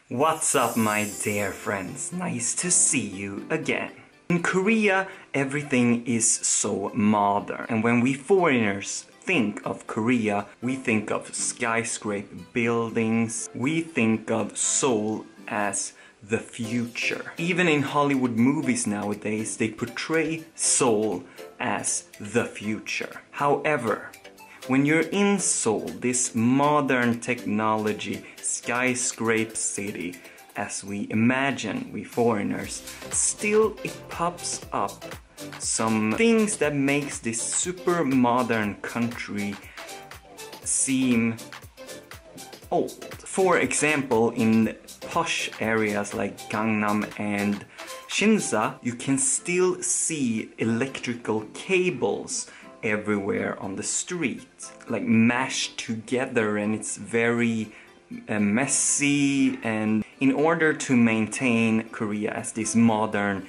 What's up, my dear friends? Nice to see you again. In Korea, everything is so modern, and when we foreigners think of Korea, we think of skyscraper buildings, we think of Seoul as the future. Even in Hollywood movies nowadays, they portray Seoul as the future. However, when you're in Seoul, this modern technology skyscraper city, as we imagine, we foreigners, still it pops up some things that makes this super modern country seem old. For example, in posh areas like Gangnam and Shinsa, you can still see electrical cables everywhere on the street, like mashed together, and it's very messy. And in order to maintain Korea as this modern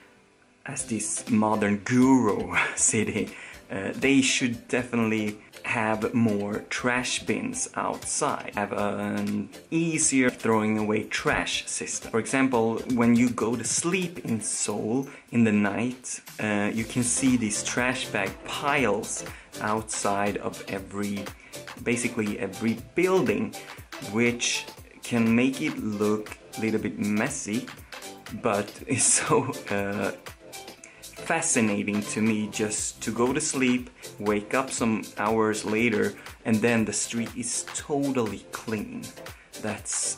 guru city, they should definitely have more trash bins outside, have an easier throwing away trash system. For example, when you go to sleep in Seoul in the night, you can see these trash bag piles outside of basically every building, which can make it look a little bit messy, but it's so fascinating to me just to go to sleep, wake up some hours later, and then the street is totally clean. That's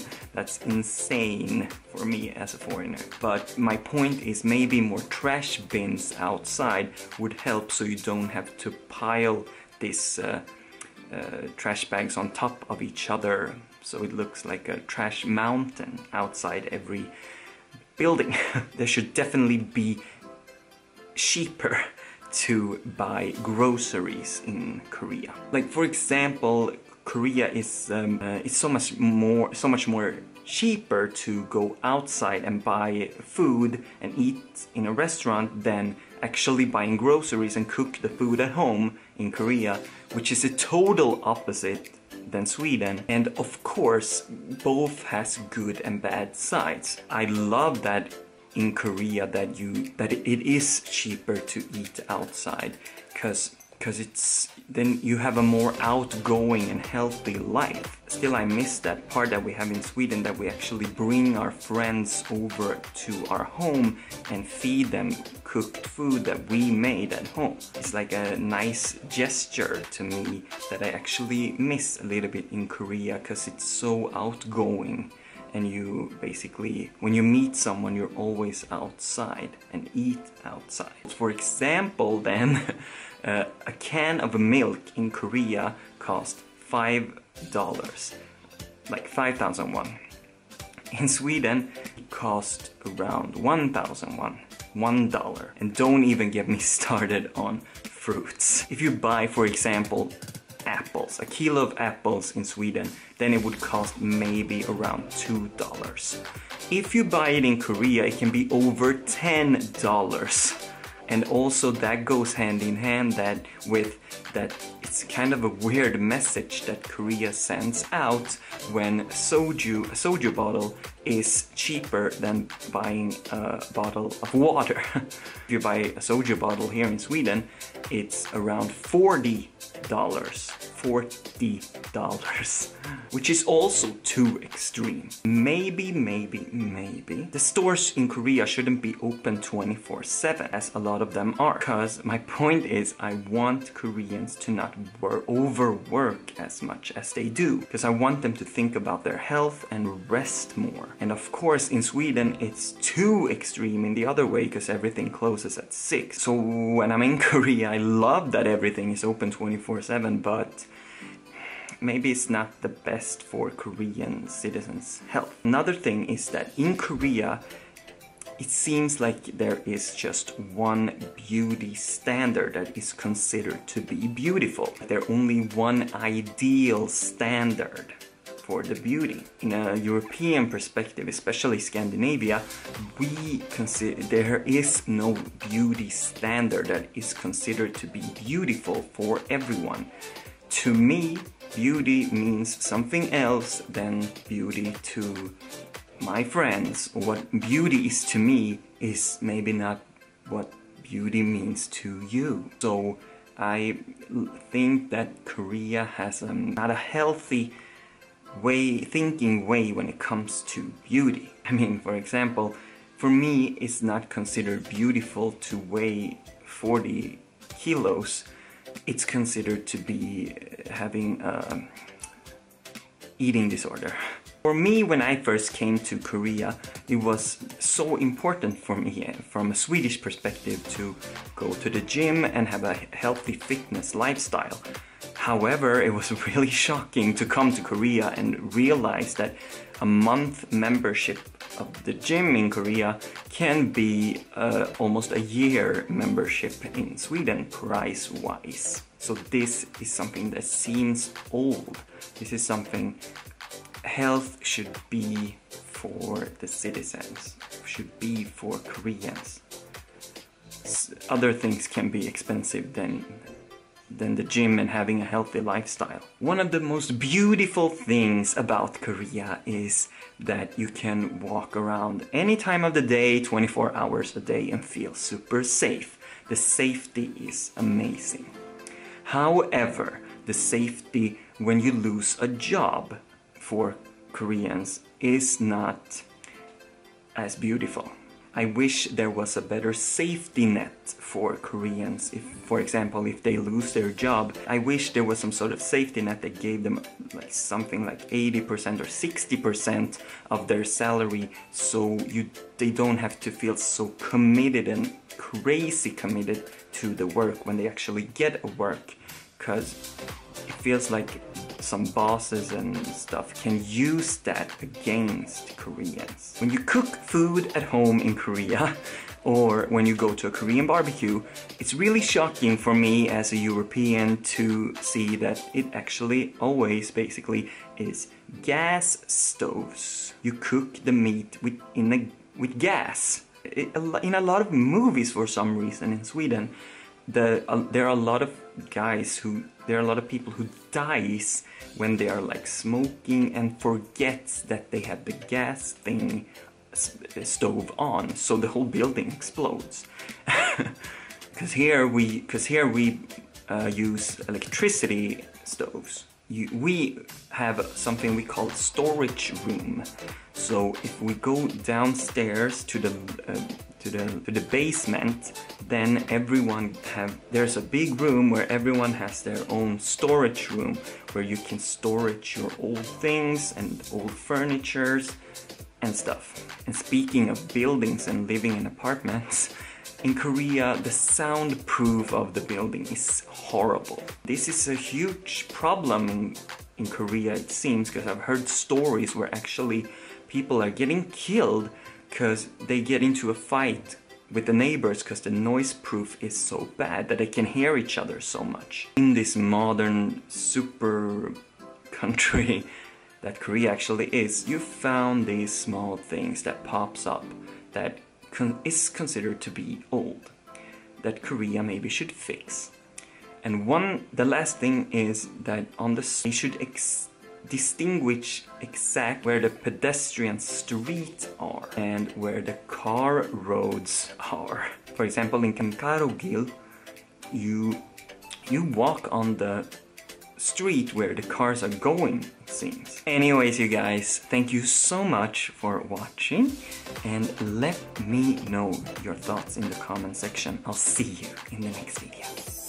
insane for me as a foreigner. But my point is, maybe more trash bins outside would help, so you don't have to pile these trash bags on top of each other, so it looks like a trash mountain outside every building. There should definitely be cheaper to buy groceries in Korea. Like, for example, Korea is it's so much more cheaper to go outside and buy food and eat in a restaurant than actually buying groceries and cook the food at home in Korea, which is a total opposite than Sweden. And of course, both has good and bad sides. I love that in Korea that it is cheaper to eat outside, because then you have a more outgoing and healthy life. Still, I miss that part that we have in Sweden, that we actually bring our friends over to our home and feed them cooked food that we made at home. It's like a nice gesture to me that I actually miss a little bit in Korea, because it's so outgoing. And you basically, when you meet someone, you're always outside and eat outside. For example, then, a can of milk in Korea cost $5, like 5,000 won. In Sweden, it cost around 1,000 won, $1. And don't even get me started on fruits. If you buy, for example, apples, a kilo of apples in Sweden, then it would cost maybe around $2. If you buy it in Korea, it can be over $10. And also that goes hand in hand with that it's kind of a weird message that Korea sends out when a soju bottle is cheaper than buying a bottle of water. If you buy a soju bottle here in Sweden, it's around $40, which is also too extreme. Maybe the stores in Korea shouldn't be open 24/7 as a lot of them are. Because my point is, I want Koreans to not overwork as much as they do, because I want them to think about their health and rest more. And of course, in Sweden, it's too extreme in the other way, because everything closes at 6. So when I'm in Korea, I love that everything is open 24/7, but maybe it's not the best for Korean citizens' health. Another thing is that in Korea, it seems like there is just one beauty standard that is considered to be beautiful. There's only one ideal standard for the beauty. In a European perspective, especially Scandinavia, we consider there is no beauty standard that is considered to be beautiful for everyone. To me, beauty means something else than beauty to my friends. What beauty is to me is maybe not what beauty means to you. So I think that Korea has not a healthy thinking way when it comes to beauty. I mean, for example, for me, it's not considered beautiful to weigh 40 kilos. It's considered to be having an eating disorder. For me, when I first came to Korea, it was so important for me, from a Swedish perspective, to go to the gym and have a healthy fitness lifestyle. However, it was really shocking to come to Korea and realize that a month membership of the gym in Korea can be almost a year membership in Sweden, price-wise. So this is something that seems old. This is something health should be for the citizens, should be for Koreans. Other things can be expensive than the gym and having a healthy lifestyle. One of the most beautiful things about Korea is that you can walk around any time of the day, 24 hours a day, and feel super safe. The safety is amazing. However, the safety when you lose a job for Koreans is not as beautiful. I wish there was a better safety net for Koreans. If, for example, if they lose their job, I wish there was some sort of safety net that gave them like something like 80% or 60% of their salary, so they don't have to feel so committed and crazy committed to the work when they actually get a work, because it feels like some bosses and stuff can use that against Koreans. When you cook food at home in Korea, or when you go to a Korean barbecue, it's really shocking for me as a European to see that it actually always basically is gas stoves. You cook the meat with gas. In a lot of movies, for some reason in Sweden, there are a lot of people who dies when they are like smoking and forgets that they have the gas thing stove on, so the whole building explodes. Because here we use electricity stoves. We have something we call storage room. So if we go downstairs to the basement, then there's a big room where everyone has their own storage room, where you can storage your old things and old furnitures and stuff. And speaking of buildings and living in apartments, in Korea, the soundproof of the building is horrible. This is a huge problem in Korea, it seems, because I've heard stories where actually people are getting killed because they get into a fight with the neighbors because the noise proof is so bad that they can hear each other so much. In this modern super country that Korea actually is, you found these small things that pops up that is considered to be old, that Korea maybe should fix. And the last thing is that they should distinguish exact where the pedestrian streets are and where the car roads are. For example, in Garugyil, you walk on the street where the cars are going, it seems. Anyways, you guys, thank you so much for watching, and let me know your thoughts in the comment section. I'll see you in the next video.